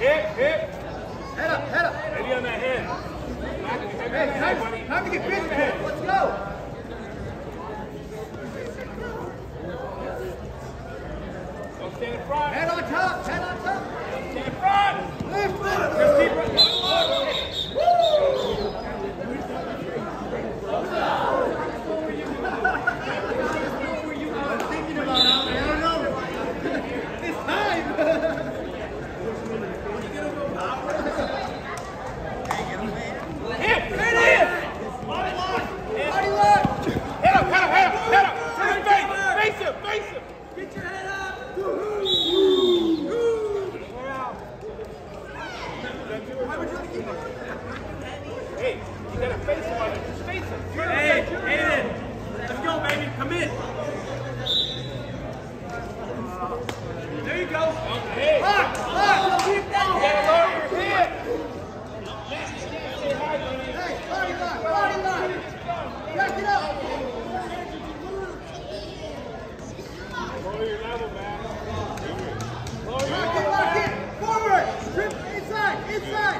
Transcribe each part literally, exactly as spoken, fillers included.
Hip, hip. Head up, head up. Heavy on that head. Hey, time, time to get physical. Let's go. Don't stand in front. Head on top, head on top. Stand in front. Lift, lift. Just keep running. Hey, you gotta face him on it. Just face him. Hey, Aiden, let's go, baby. Come in. There you go. Hey, Lock, lock. Keep that you gotta lower your head. Hey, body lock, body lock. Back it up. Lower your level, man. Lower your Lock it, level, lock man. it. Forward. Trip inside, inside.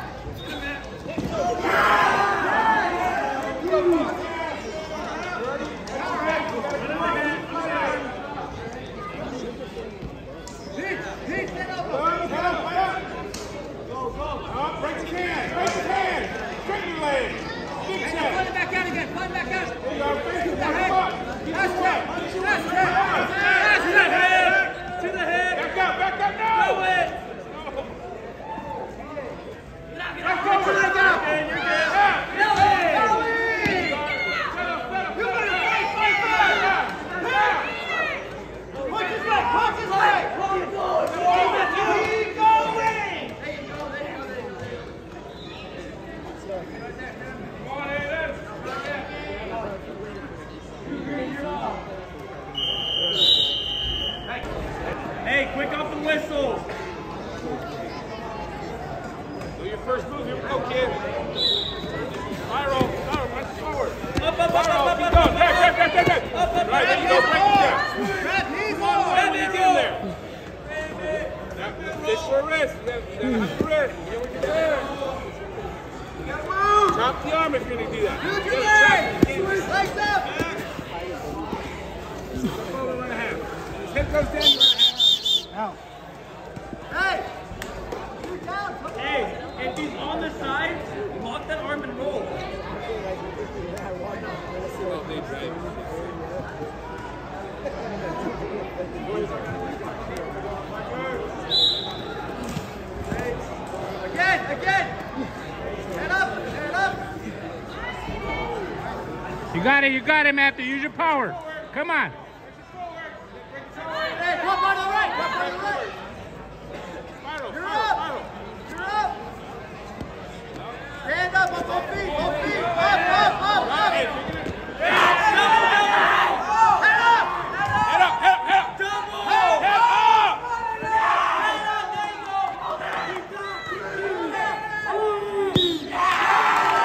Hey, quick off the whistle. Do your first move. Here we go, kid. Spiral, spiral, run forward. Up, up, up, Spiral, up, up, keep up, going. up, Back, back, back, back, back. Up, up, Right, there you go. Break it down. Grab his Come on, arm. when you get in there. Now, fish for a wrist. You gotta have your wrist. You get what you're doing. You gotta move. Drop the arm if you're gonna do that. Do You your gotta leg. drop it. Legs up. Go over one and a half. His hip goes down, you run a half. Out. Hey. You're down. Come on. Hey, if he's on the side, lock that arm and roll. Again, again. Head up, head up. You got it, you got it, Mathew. Use your power. Come on.